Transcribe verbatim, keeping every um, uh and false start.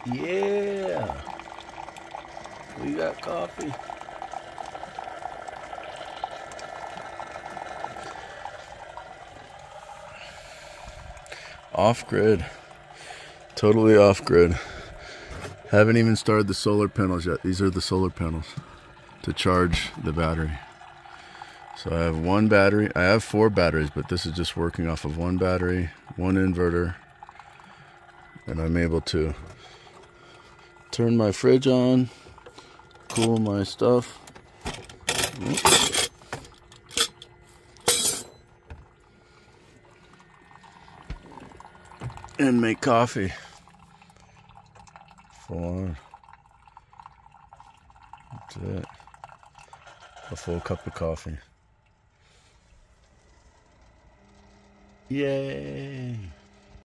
Yeah, we got coffee. Off grid, totally off grid. Haven't even started the solar panels yet. These are the solar panels to charge the battery. So I have one battery. I have four batteries, but this is just working off of one battery, one inverter, and I'm able to turn my fridge on, cool my stuff. And make coffee. Full on. That's it. A full cup of coffee. Yay!